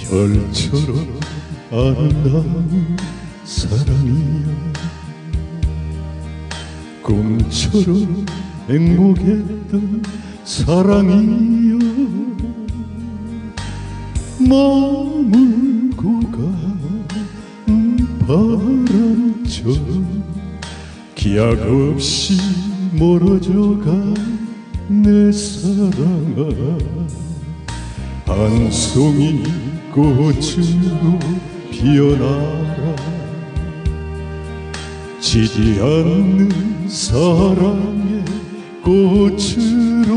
별처럼 아름다운 사랑이여, 꿈처럼 행복했던 사랑이여, 머물고 간 바람처럼 기약 없이 멀어져간 내 사랑아, 한 송이 꽃으로 피어나라. 지지 않는 사랑의 꽃으로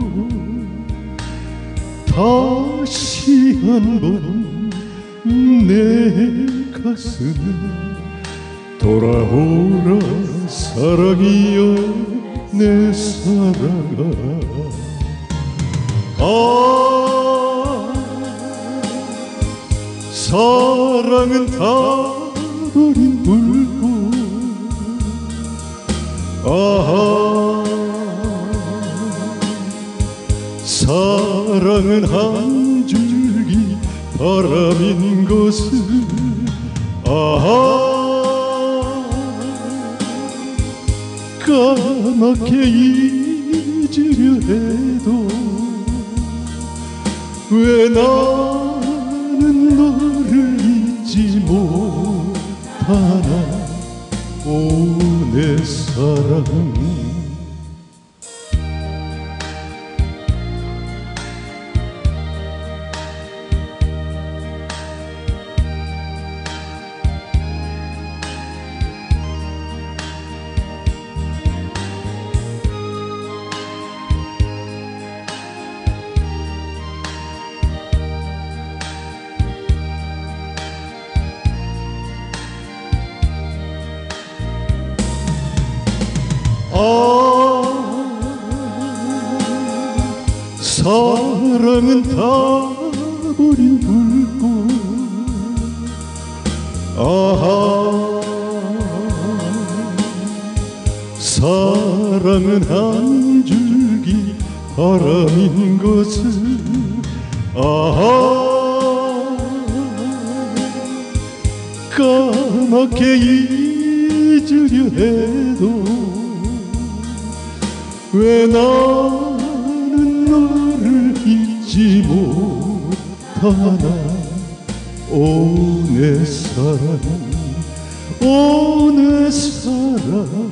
다시 한번 내 가슴에 돌아오라. 사랑이여 내 사랑아, 사랑은 타버린 불꽃, 사랑은 한 줄기 바람인 것을 까맣게 잊으려 해도 왜 나는 너를 잊지 못하나. 오 내 사랑, 사랑은 타버린 불꽃, 사랑은 한 줄기 바람인 것을 까맣게 잊으려 해도 왜 나는 너를 잊지 못하나. 오 내 사랑, 오 내 사랑,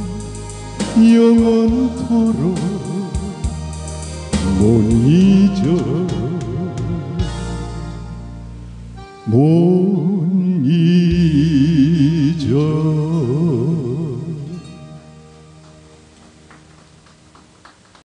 영원토록 못 잊어, 못